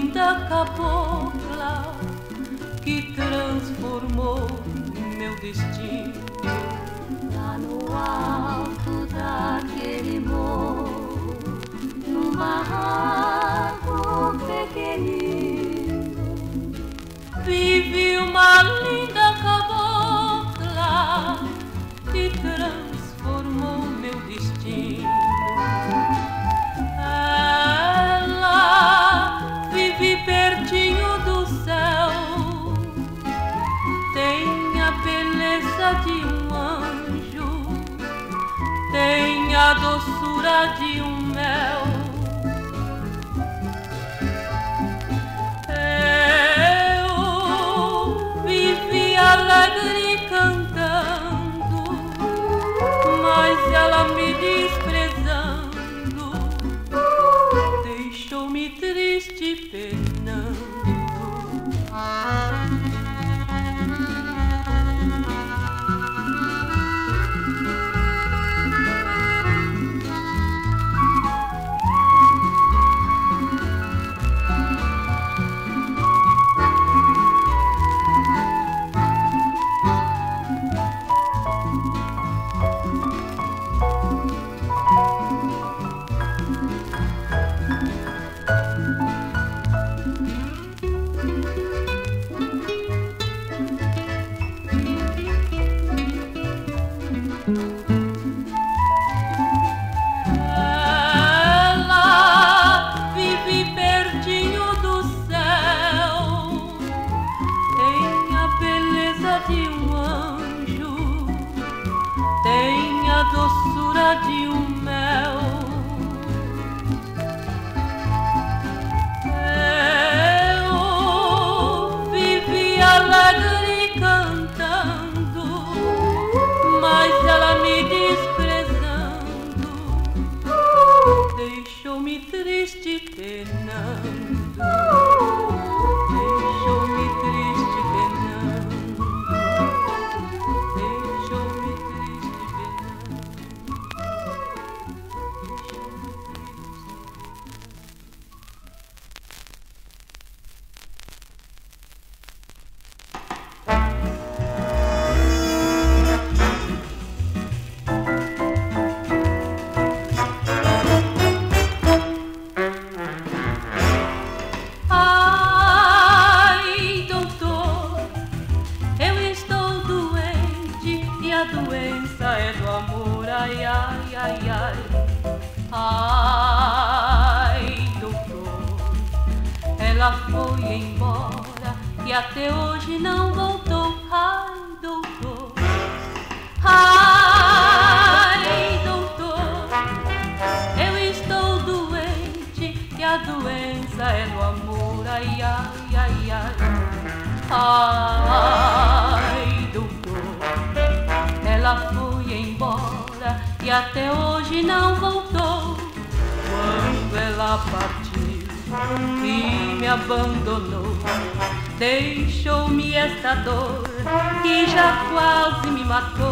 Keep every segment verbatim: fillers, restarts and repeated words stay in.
linda cabocla que transformou meu destino. Lá no alto daquele morro, num barraco pequenino, vive uma linda cabocla que transformou meu destino. Ela vive pertinho do céu, tem a beleza de um anjo, tem a doçura de um mel. Eu vivi alegre cantando, mas ela me desprezando, deixou-me triste penando. Deixou-me esta dor que já quase me matou.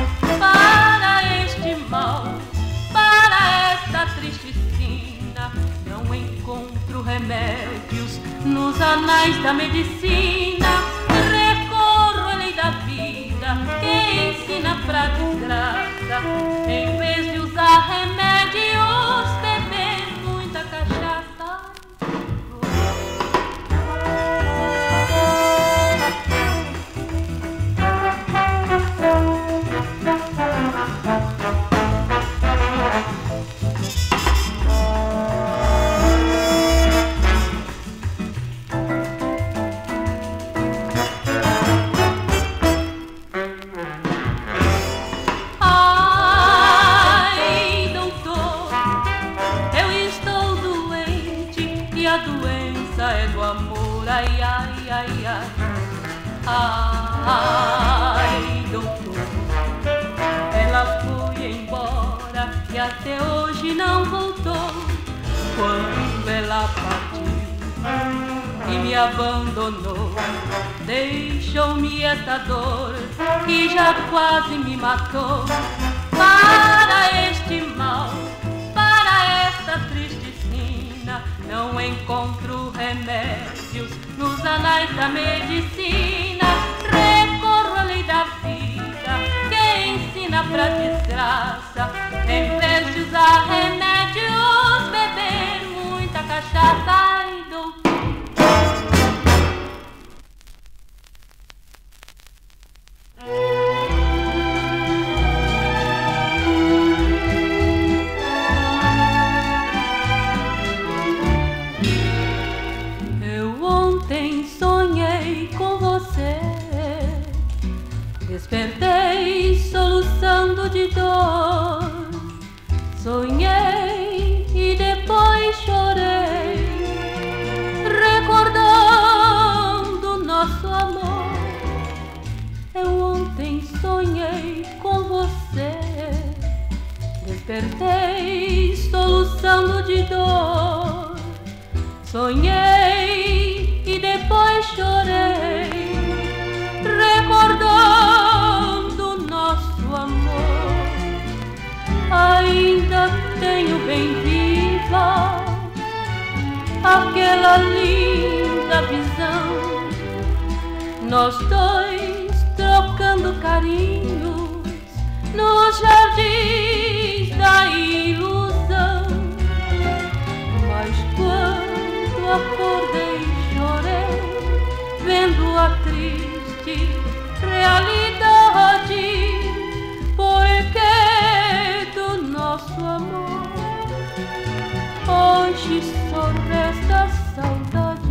Para este mal, para esta triste sina, não encontro remédios nos anais da medicina. Recorro à lei da vida que ensina pra desgraça, em vez de usar remédios, beber muita cachaça. Ai, doutor, ela foi embora e até hoje não voltou. Quando ela partiu e me abandonou, deixou-me esta dor que já quase me matou. Para este mal, para esta triste sina, não encontro remédios nos anais da medicina. Recorro à lei da vida que ensina pra desgraça. Em vez de usar remédios, beber muita cachaça. Ai, doutor. Despertei soluçando de dor, sonhei e depois chorei, recordando nosso amor. Eu ontem sonhei com você, despertei soluçando de dor, sonhei e depois chorei, recordando nosso amor. Ainda tenho bem viva aquela linda visão, nós dois trocando carinhos nos jardins da ilusão. Mas quando acordei chorei, vendo a triste realidade, porque do nosso amor hoje só resta saudade.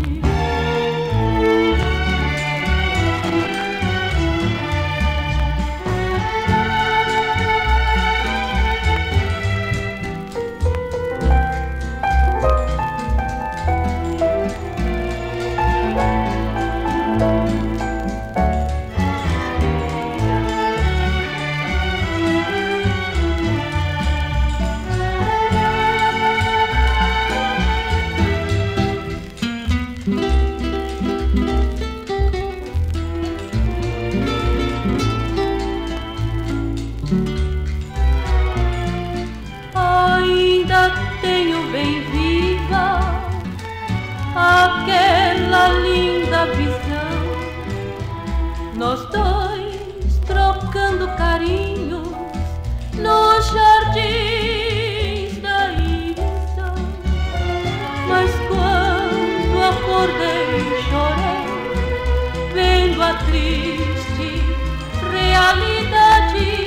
Aquela linda visão, nós dois trocando carinhos nos jardins da ilusão. Mas quando acordei chorei, vendo a triste realidade,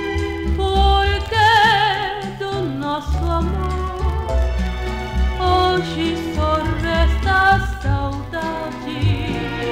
porque do nosso amor hoje só resta saudade.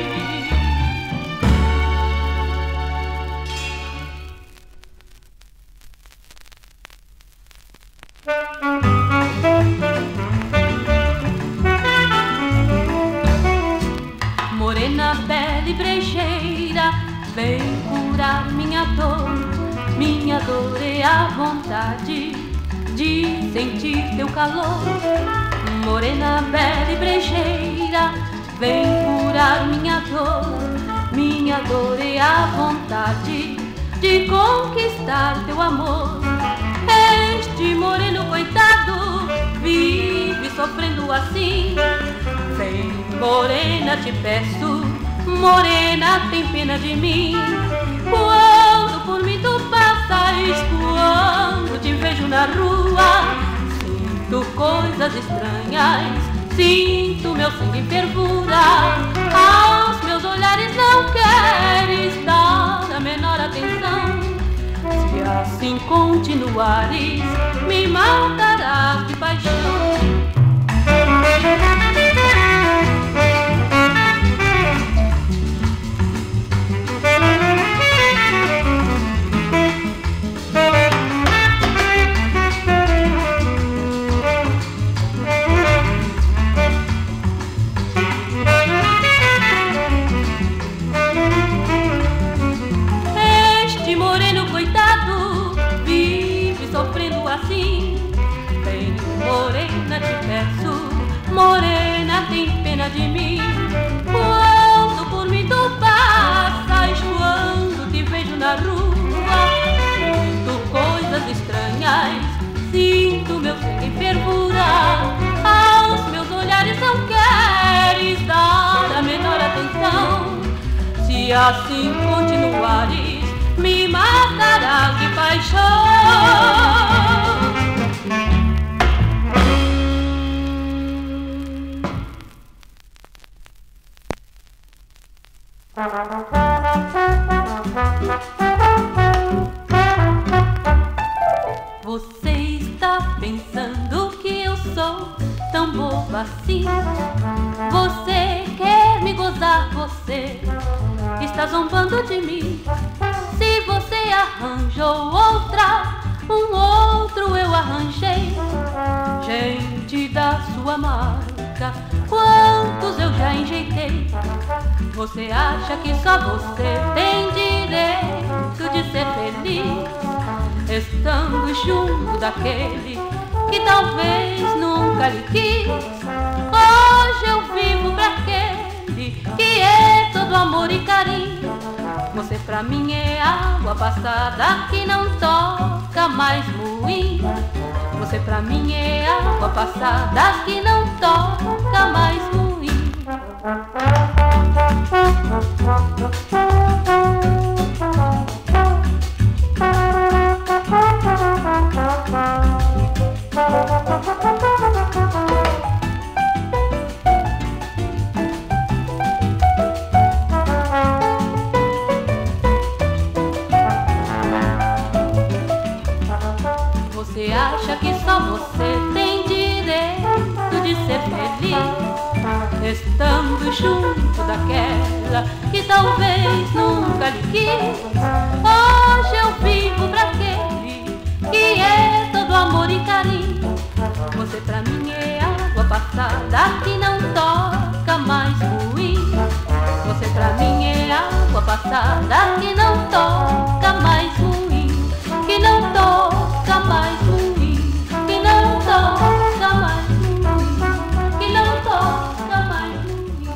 Morena, bela e brejeira, vem curar minha dor. Minha dor é a vontade de sentir teu calor. Morena, bela e brejeira, vem curar minha dor. Minha dor é a vontade de conquistar teu amor. Este moreno coitado vive sofrendo assim. Vem, morena, te peço, morena, tem pena de mim. Quando por mim tu passas, quando te vejo na rua, sinto coisas estranhas, sinto meu sangue em fervura. Aos meus olhares não queres dar a menor atenção. Se assim continuares, me matarás de paixão. Este moreno coitado vive sofrendo assim. Vem, morena, assim continuares, me matarás de paixão. Você está pensando que eu sou tão boba assim? Você quer me gozar, você está zombando de mim. Se você arranjou outra, um outro eu arranjei. Gente da sua marca, quantos eu já enjeitei. Você acha que só você tem direito de ser feliz, estando junto daquele que talvez nunca lhe quis. Hoje eu vivo pra aquele que é todo amor e carinho. Você pra mim é água passada que não toca mais moinho. Você pra mim é água passada que não toca mais moinho. Você acha que só você tem direito de ser feliz, estando junto daquela que talvez nunca lhe quis. Hoje eu vivo pra aquele que é todo amor e carinho. Você pra mim é água passada que não toca mais moinho. Você pra mim é água passada que não toca mais moinho. Que não toca mais moinho. Que não toca mais moinho. Que não toca mais moinho.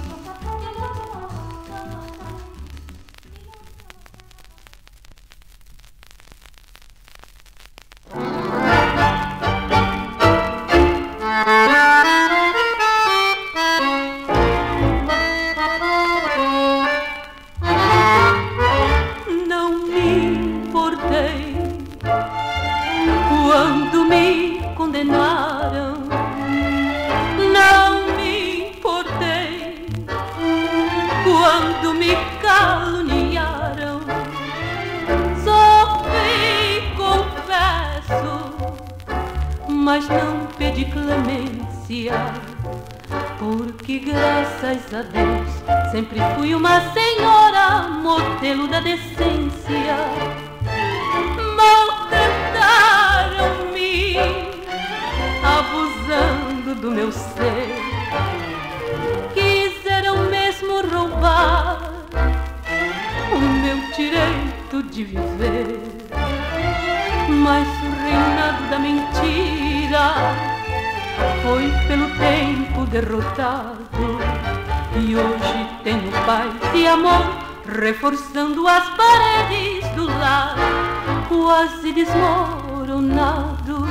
Não me importei quando me condenaram, não me importei quando me caluniaram. Sofri, confesso, mas não pedi clemência, porque graças a Deus sempre fui uma senhora, modelo da decência. Maltrataram-me, abusando do meu ser. Quiseram mesmo roubar o meu direito de viver. Mas o reinado da mentira foi pelo tempo derrotado. E hoje tenho paz e amor, reforçando as paredes do lar, quase desmoronado.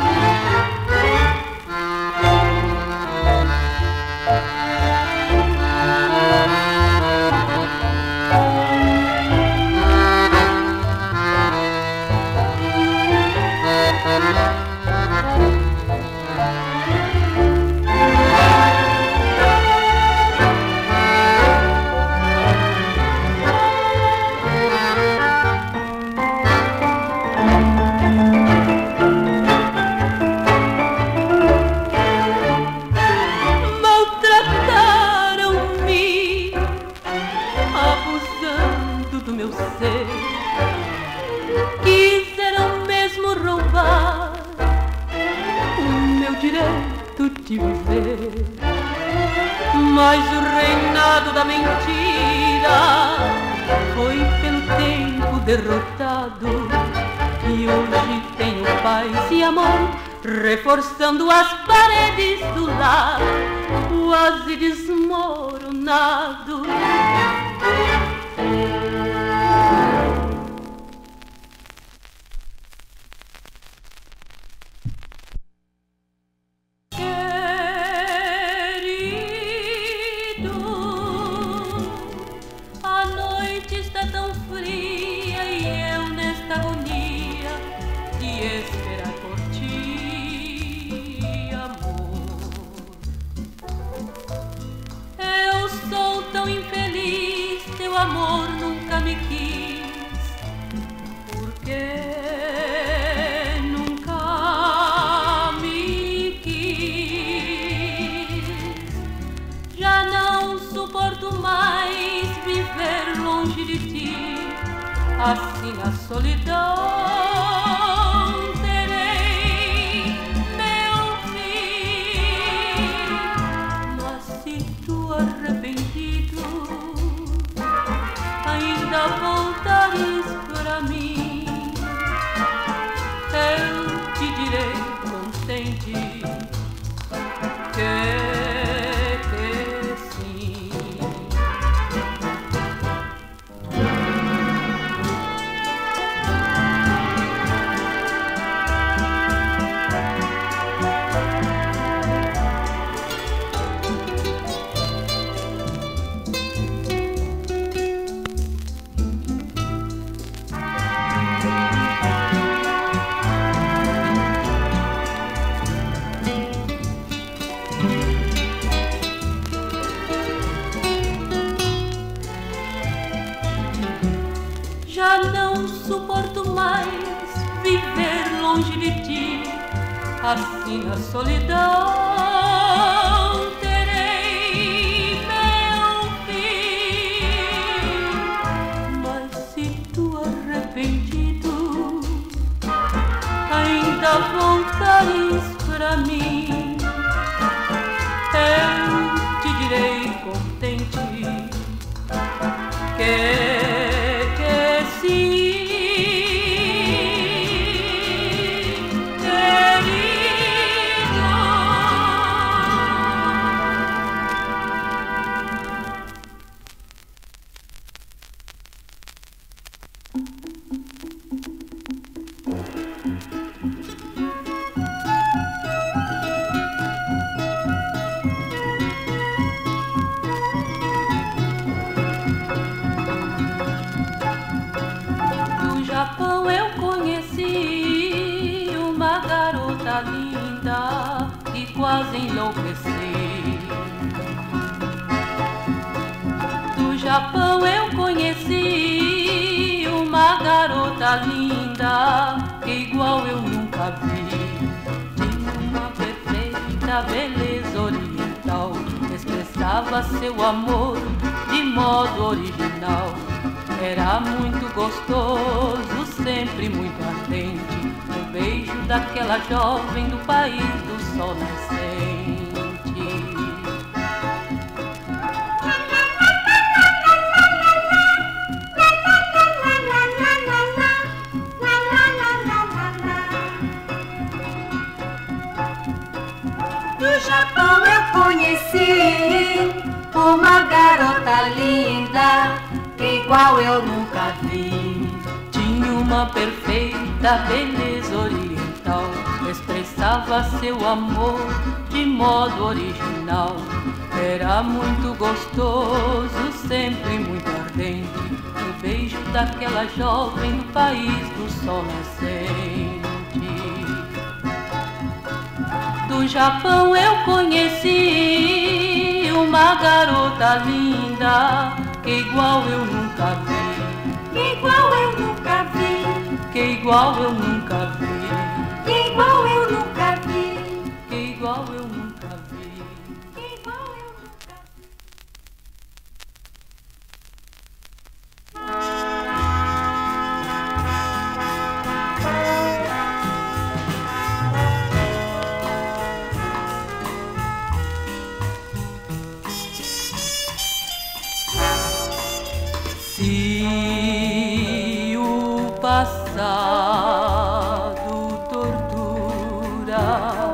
Quiseram mesmo roubar o meu direito de viver. Mas o reinado da mentira foi pelo tempo derrotado. E hoje tenho paz e amor, reforçando as paredes do lar, quase desmoronado. A noite está tão infeliz, teu amor nunca me quis. Por que nunca me quis? Já não suporto mais viver longe de ti, assim a solidão. Ainda voltares pra mim, eu te direi contente que, que sim. Já não suporto mais viver longe de ti, assim a solidão terei meu fim. Mas se tu arrependido ainda voltares pra mim, eu te direi contente que eu conheci uma garota linda e quase enlouqueci. Do Japão eu conheci uma garota linda que igual eu nunca vi. Tinha uma perfeita beleza oriental, expressava seu amor de modo original. Era muito gostoso, sempre muito ardente, o beijo daquela jovem do país do sol nascente. Do Japão eu conheci uma garota linda que igual eu nunca vi. Tinha uma perfeita beleza oriental, expressava seu amor de modo original. Era muito gostoso, sempre muito ardente, o beijo daquela jovem do país do sol nascente. Do Japão eu conheci uma garota linda que igual eu nunca vi, que igual eu nunca vi, que igual eu nunca vi, que igual eu nunca vi, que igual eu nunca vi, que igual eu nunca vi. Se o passado tortura,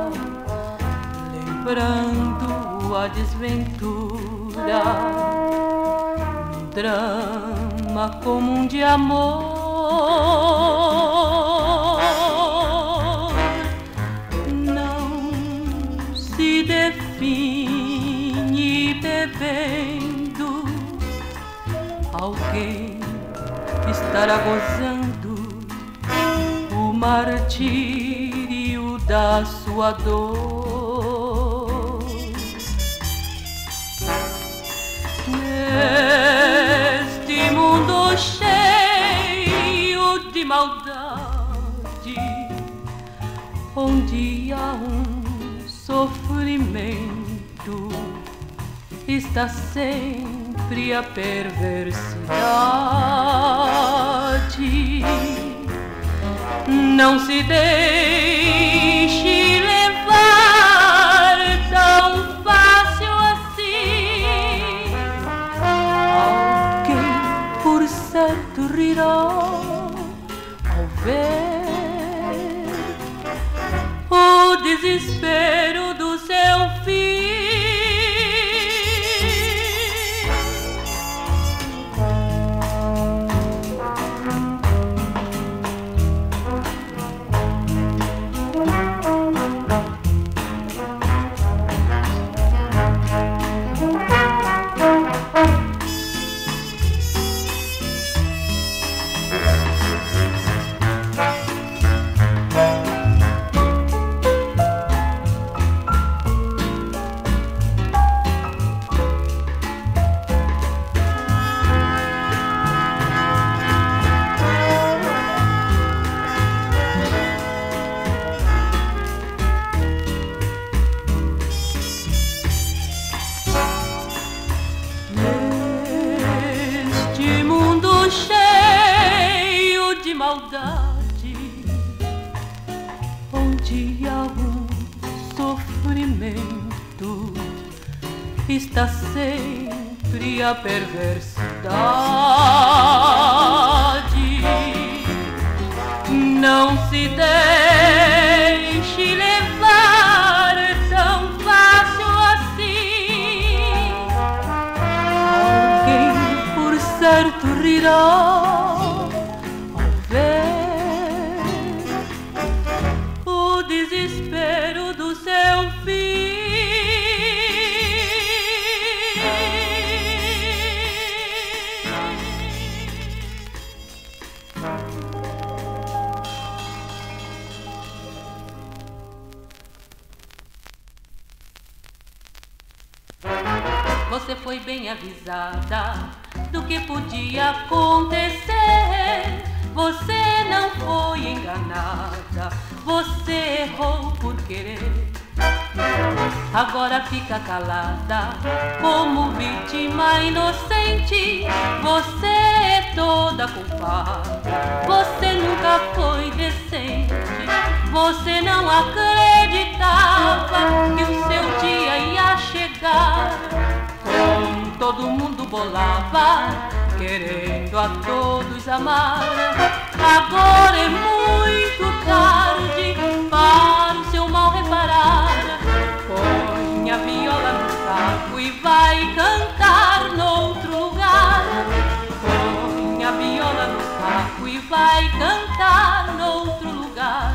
lembrando a desventura, um drama comum de amor, não se define bebendo. Alguém estará gozando o martírio da sua dor. Neste mundo cheio de maldade, onde há um sofrimento, está sempre a perversidade. Não se deixe levar tão fácil assim. Alguém por certo rirá ao ver o desespero do seu fim. Maldade, onde há um sofrimento, está sempre a perversidade. Não se deixe levar tão fácil assim. Alguém por certo rirá o desespero do seu fim. Você foi bem avisada do que podia acontecer. Você não foi enganada, você errou por querer. Agora fica calada, como vítima inocente. Você é toda culpada, você nunca foi decente. Você não acreditava que o seu dia ia chegar. Com todo mundo bolava, querendo a todos amar. Agora é muito tarde para o seu mal reparar. Põe a viola no saco e vai cantar noutro lugar. Põe a viola no saco e vai cantar noutro lugar.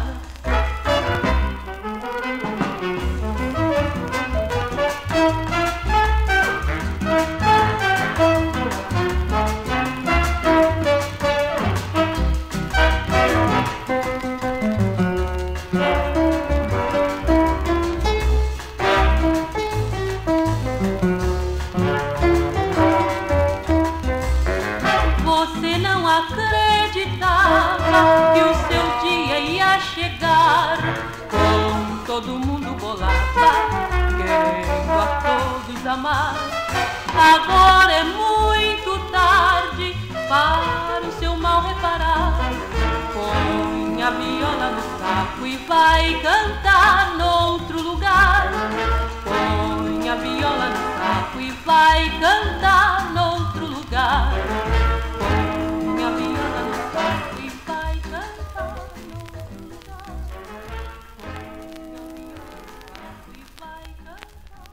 Você não acreditava que o seu dia ia chegar. Com todo mundo bolava, querendo a todos amar. Agora é muito tarde para o seu mal reparar. Põe a viola no saco e vai cantar noutro lugar. Põe a viola no saco e vai cantar noutro lugar. Põe a viola no saco e vai cantar noutro lugar. Põe a viola no saco e vai cantar.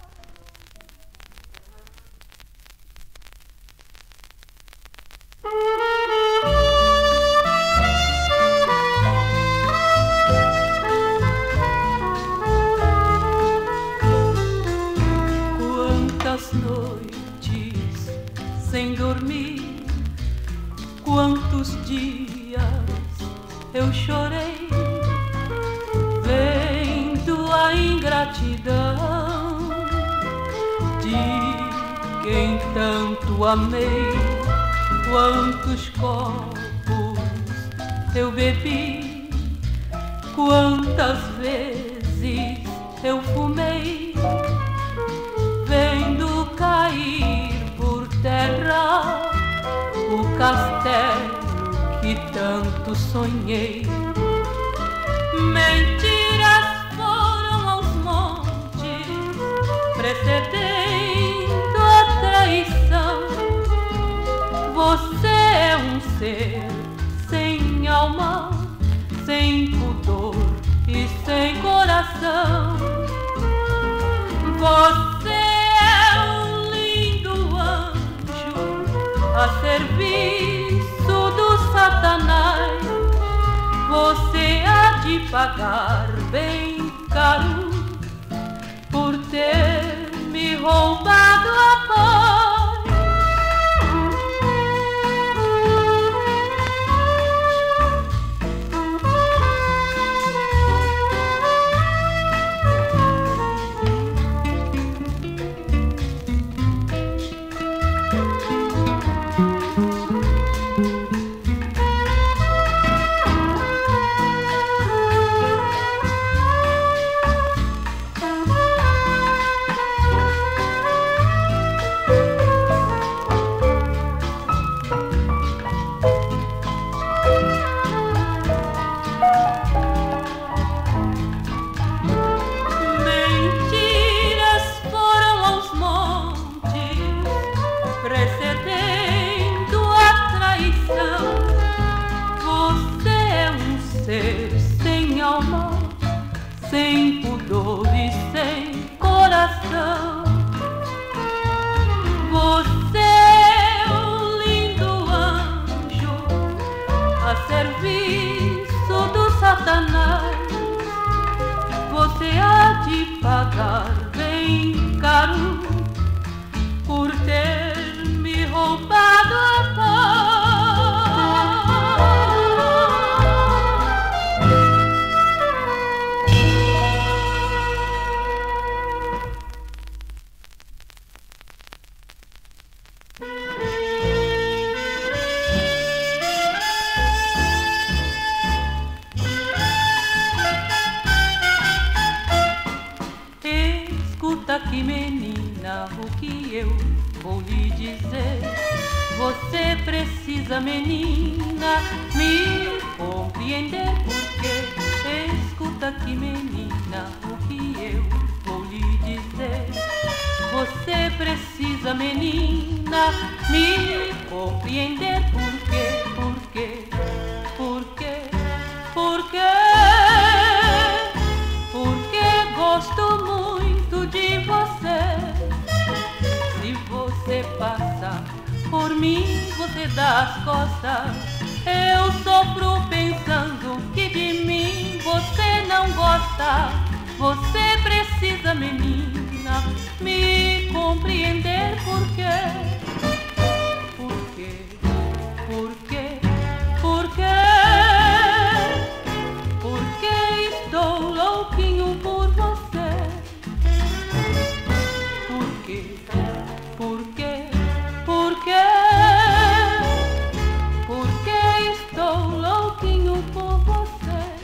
Quantas noites sem dormir, quantos dias eu chorei, vendo a ingratidão de quem tanto amei. Quantos copos eu bebi, quantas vezes eu fumei, vendo cair por terra o castelo que tanto sonhei. Mentiras foram aos montes, precedendo a traição. Você é um ser sem alma, sem pudor e sem coração. Você é um lindo anjo a serviço do Satanás. Você há de pagar bem caro por ter me roubado a paz. Sem alma, sem pudor e sem coração. Você é um lindo anjo a serviço do Satanás. Você há de pagar bem caro por ter me roubado a paz. Escuta aqui, menina, o que eu vou lhe dizer. Você precisa, menina, me compreender, porque escuta aqui, menina, o que eu vou lhe dizer. Você precisa, menina, me compreender, porque, porque, porque, porque, porque gosto muito de você. Se você passa por mim, você dá as costas. Eu sofro pensando que de mim você não gosta. Você precisa, menina, me compreender, porque, porque, porque, porque, porque estou louquinho por você. Porque, porque, porque, porque estou louquinho por você.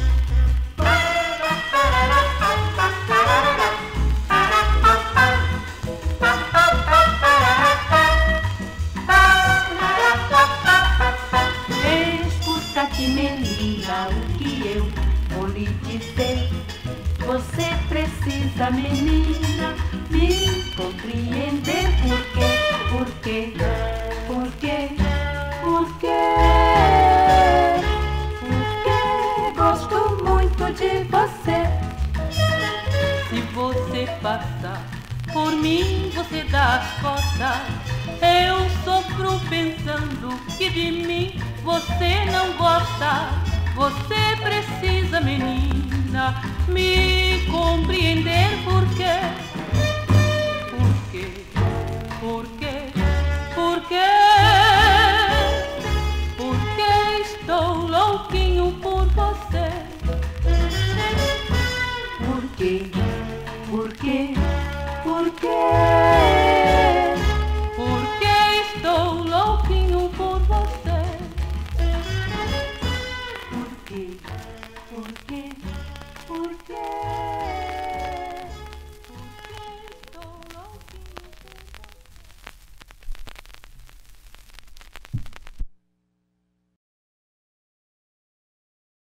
Escuta aqui, menina, o que eu vou lhe dizer. Você precisa, menina, me compreender, porque, porque, porque, porque, porque gosto muito de você. Se você passa por mim, você dá as costas. Eu sofro pensando que de mim você não gosta. Você precisa, menina, me compreender, porque, porque, porque